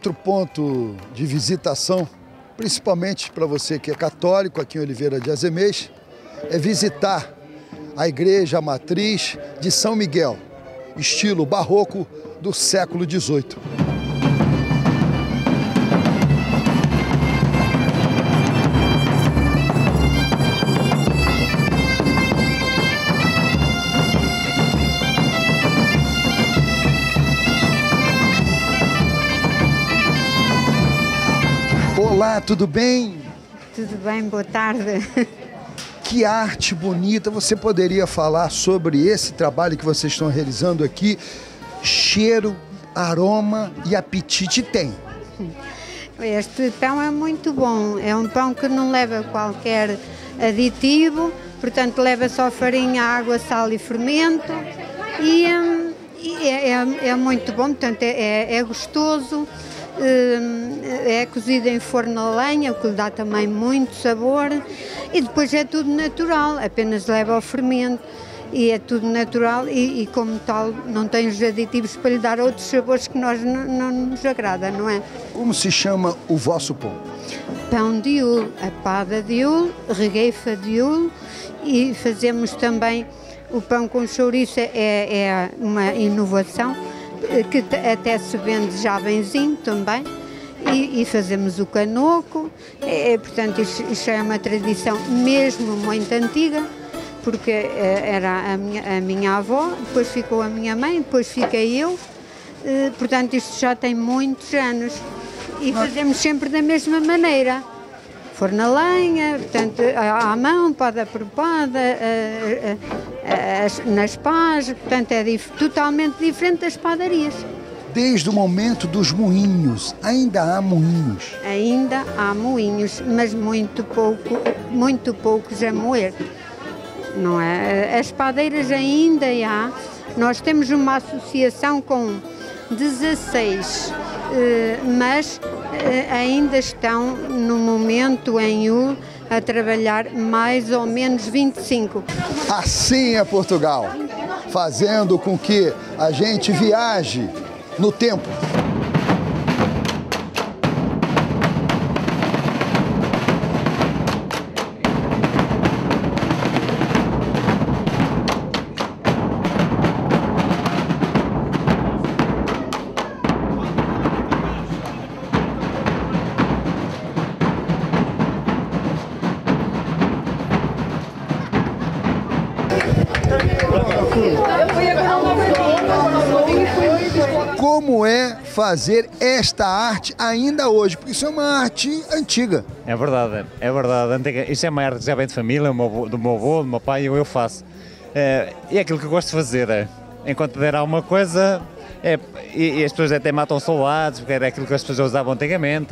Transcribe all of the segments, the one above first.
outro ponto de visitação, principalmente para você que é católico aqui em Oliveira de Azemês, é visitar a igreja matriz de São Miguel, estilo barroco do século XVIII. Olá, tudo bem? Tudo bem, boa tarde. Que arte bonita! Você poderia falar sobre esse trabalho que vocês estão realizando aqui? Cheiro, aroma e apetite tem. Este pão é muito bom. É um pão que não leva qualquer aditivo, portanto leva só farinha, água, sal e fermento. E é muito bom, portanto é gostoso. É cozido em forno a lenha, o que lhe dá também muito sabor, e depois é tudo natural, apenas leva o fermento e é tudo natural e como tal não tem os aditivos para lhe dar outros sabores que nós não nos agrada, não é? Como se chama o vosso pão? Pão de ule, apada de ule, regueifa de ule, e fazemos também o pão com chouriço, é uma inovação que até se vende já benzinho também, e fazemos o canoco, portanto isto é uma tradição mesmo muito antiga, porque era a minha avó, depois ficou a minha mãe, depois fiquei eu, portanto isto já tem muitos anos, e fazemos sempre da mesma maneira. Forno a lenha, portanto, à mão, pada por pada, nas pás, portanto é totalmente diferente das padarias. Desde o momento dos moinhos, ainda há moinhos? Ainda há moinhos, mas muito poucos a moer, não é? As padeiras ainda há, nós temos uma associação com 16, mas ainda estão no momento em ule a trabalhar mais ou menos 25. Assim é Portugal, fazendo com que a gente viaje no tempo. Como é fazer esta arte ainda hoje? Porque isso é uma arte antiga. É verdade, é verdade. Antiga. Isso é uma arte que já vem de família, do meu avô, do meu pai, e eu faço. É aquilo que eu gosto de fazer. Enquanto der alguma coisa, e as pessoas até matam soldados, porque era aquilo que as pessoas usavam antigamente.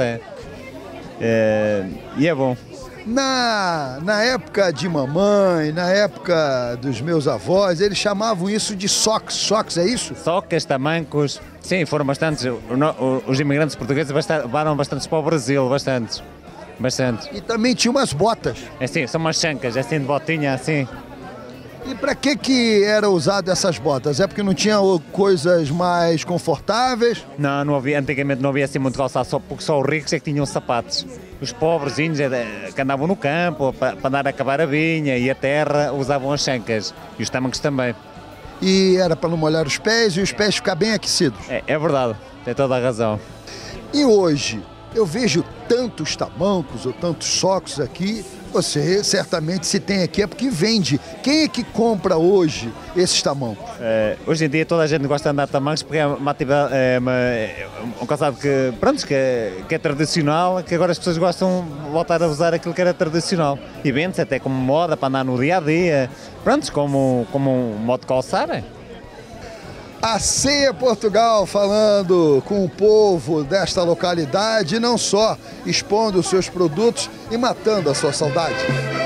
E é bom. Na época de mamãe, na época dos meus avós, eles chamavam isso de soques. Soques, é isso? Socas, tamancos, sim, foram bastantes. Os imigrantes portugueses levaram bastantes para o Brasil, bastantes. E também tinha umas botas. Sim, são umas chancas, assim de botinha, assim. E para que era usado essas botas? É porque não tinha coisas mais confortáveis? Não havia, antigamente não havia assim muito calçado, porque só os ricos é que tinham sapatos. Os pobrezinhos que andavam no campo para andar a cavar a vinha e a terra usavam as chancas e os tamancos também. E era para não molhar os pés e os pés ficar bem aquecidos? É verdade, tem toda a razão. E hoje eu vejo tantos tamancos ou tantos socos aqui. Você certamente se tem aqui é porque vende. Quem é que compra hoje esses tamancos? Hoje em dia toda a gente gosta de andar de tamancos porque é uma atividade, um calçado que é tradicional, que agora as pessoas gostam de voltar a usar aquilo que era tradicional. E vende-se até como moda para andar no dia a dia, como um modo de calçar. Assim é Portugal, falando com o povo desta localidade, e não só expondo os seus produtos e matando a sua saudade.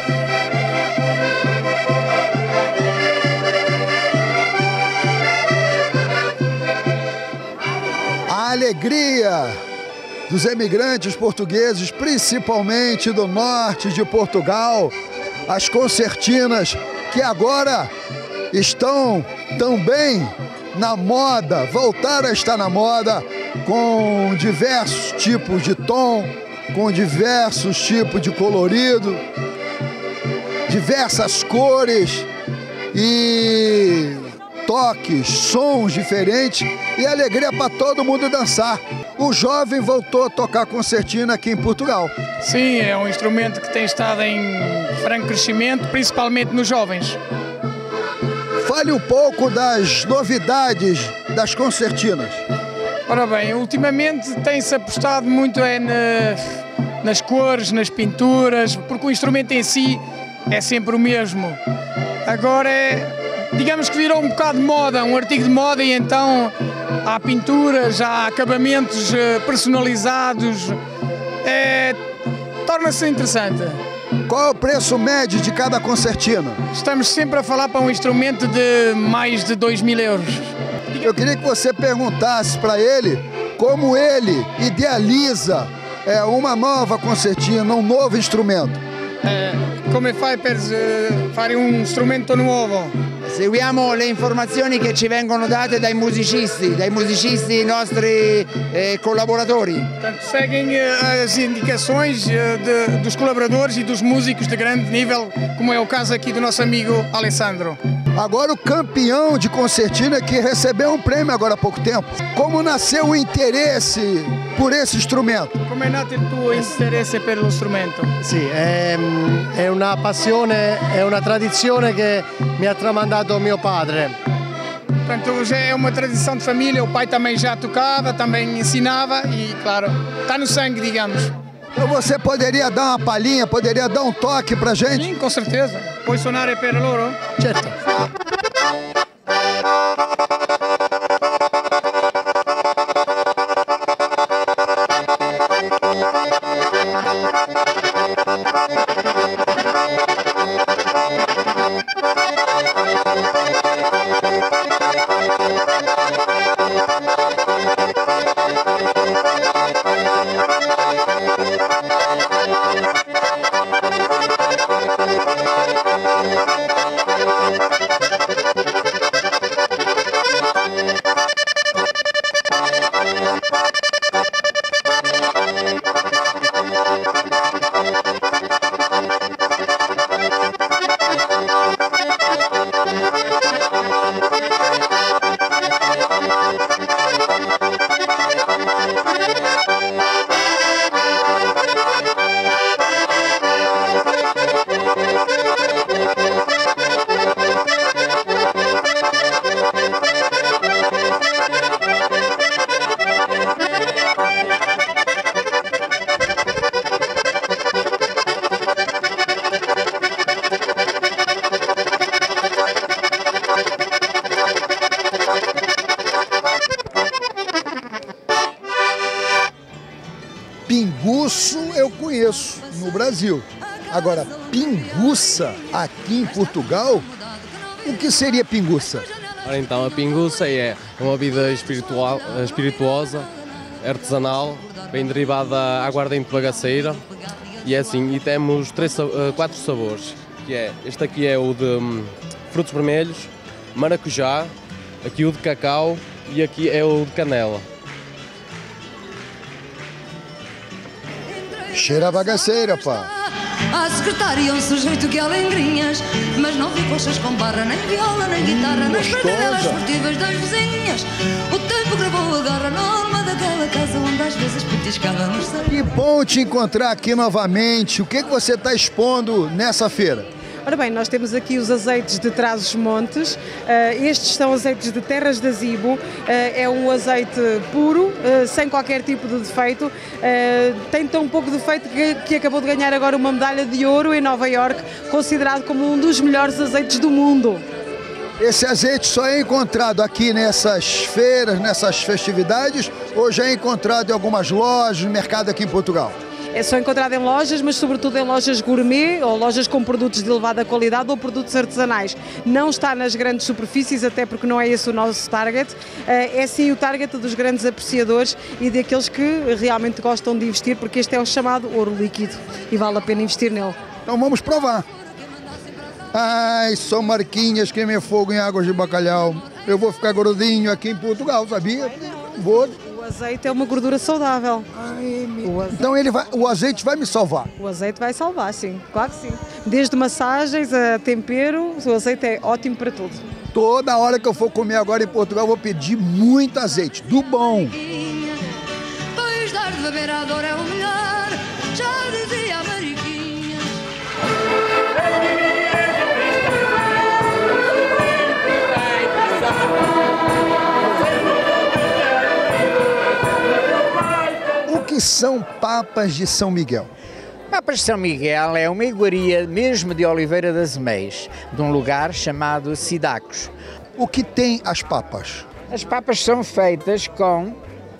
A alegria dos emigrantes portugueses, principalmente do norte de Portugal, as concertinas que agora estão também na moda, voltaram a estar na moda, com diversos tipos de tom, com diversos tipos de colorido, diversas cores e toques, sons diferentes e alegria para todo mundo dançar. O jovem voltou a tocar concertina aqui em Portugal. Sim, é um instrumento que tem estado em franco crescimento, principalmente nos jovens. Fale um pouco das novidades das concertinas. Ora bem, ultimamente tem-se apostado muito nas cores, nas pinturas, porque o instrumento em si é sempre o mesmo. Agora digamos que virou um bocado de moda, um artigo de moda, e então há pinturas, há acabamentos personalizados, torna-se interessante. Qual é o preço médio de cada concertina? Estamos sempre a falar para um instrumento de mais de 2.000 euros. Eu queria que você perguntasse para ele como ele idealiza uma nova concertina, um novo instrumento. Come fai per fare un strumento nuovo? Seguiamo le informazioni che ci vengono date dai musicisti nostri collaboratori. Portanto, seguem as indicações dos colaboradores e dos músicos de grande nível, como é o caso aqui do nosso amigo Alessandro. Agora o campeão de concertina que recebeu um prêmio agora há pouco tempo. Como nasceu o interesse por esse instrumento? Come è nato il tuo interesse per lo strumento? Sì, è una passione, è una tradizione che mi ha tramandato mio padre. Portanto, já é uma tradição de família, o pai também já tocava, também ensinava e, claro, está no sangue, digamos. Então você poderia dar uma palhinha, poderia dar um toque pra gente? Sim, com certeza. Puoi suonare per loro? Certo. Pinguço eu conheço no Brasil. Agora, pinguça aqui em Portugal, o que seria pinguça? Ora então, a pinguça é uma bebida espirituosa, artesanal, bem derivada da aguardente bagaceira, e é assim, e temos 4 sabores, que é, este aqui é o de frutos vermelhos, maracujá, aqui o de cacau e aqui é o de canela. Cheira a bagaceira, pá. À secretária um sujeito que há lengrinhas, mas não vi coxas com barra, nem viola, nem guitarra, nas brincadeiras esportivas das vizinhas. O tempo gravou a garra norma daquela casa onde às vezes petiscava nos salões. Que bom te encontrar aqui novamente. O que você está expondo nessa feira? Ora bem, nós temos aqui os azeites de Trás-os-Montes. Estes são azeites de Terras da Zibo. É um azeite puro, sem qualquer tipo de defeito. Tem tão pouco defeito que acabou de ganhar agora uma medalha de ouro em Nova Iorque, considerado como um dos melhores azeites do mundo. Esse azeite só é encontrado aqui nessas feiras, nessas festividades, ou já é encontrado em algumas lojas, no mercado aqui em Portugal? É só encontrado em lojas, mas sobretudo em lojas gourmet ou lojas com produtos de elevada qualidade ou produtos artesanais. Não está nas grandes superfícies, até porque não é esse o nosso target. É sim o target dos grandes apreciadores e daqueles que realmente gostam de investir, porque este é o chamado ouro líquido e vale a pena investir nele. Então vamos provar. Ai, são marquinhas queimem fogo em águas de bacalhau. Eu vou ficar gordinho aqui em Portugal, sabia? Vou. O azeite é uma gordura saudável. Então o azeite vai me salvar. O azeite vai salvar, sim, claro que sim. Desde massagens a tempero, o azeite é ótimo para tudo. Toda hora que eu for comer agora em Portugal, eu vou pedir muito azeite, do bom. Pois dar de beber à dor é o melhor, já dizia a Mariquinha. O que são papas de São Miguel? Papas de São Miguel é uma iguaria mesmo de Oliveira das Meias, de um lugar chamado Cidacos. O que tem as papas? As papas são feitas com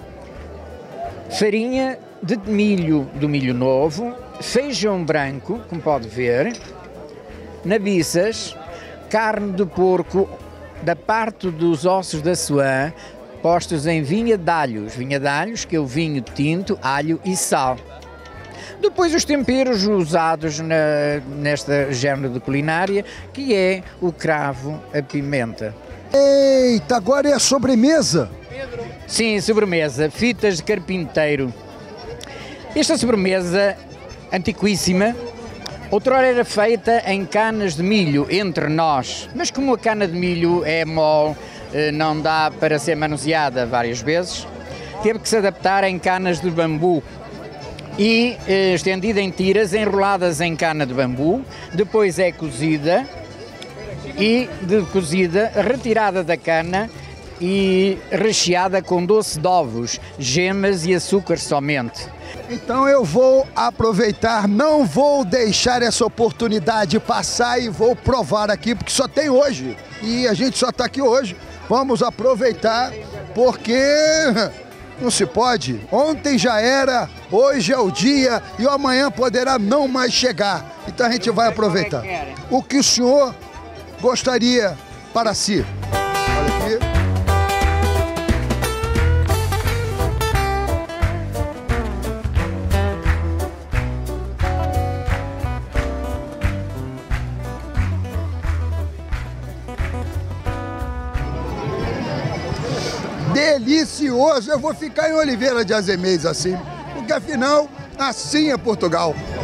farinha de milho, do milho novo, feijão branco, como pode ver, nabiças, carne de porco, da parte dos ossos da suã, postos em vinha de alhos, que é o vinho tinto, alho e sal. Depois os temperos usados nesta género de culinária, que é o cravo, a pimenta. Eita, agora é a sobremesa? Sim, sobremesa, fitas de carpinteiro. Esta sobremesa, antiquíssima, outrora era feita em canas de milho, entre nós. Mas como a cana de milho é mole, não dá para ser manuseada várias vezes, teve que se adaptar em canas de bambu. E estendida em tiras, enroladas em cana de bambu, depois é cozida e retirada da cana e recheada com doce de ovos, gemas e açúcar somente. Então eu vou aproveitar, não vou deixar essa oportunidade passar e vou provar aqui, porque só tem hoje. E a gente só está aqui hoje. Vamos aproveitar, porque não se pode. Ontem já era, hoje é o dia e o amanhã poderá não mais chegar. Então a gente vai aproveitar. O que o senhor gostaria para si? Olha aqui. Delicioso! Eu vou ficar em Oliveira de Azeméis assim, porque afinal, assim é Portugal.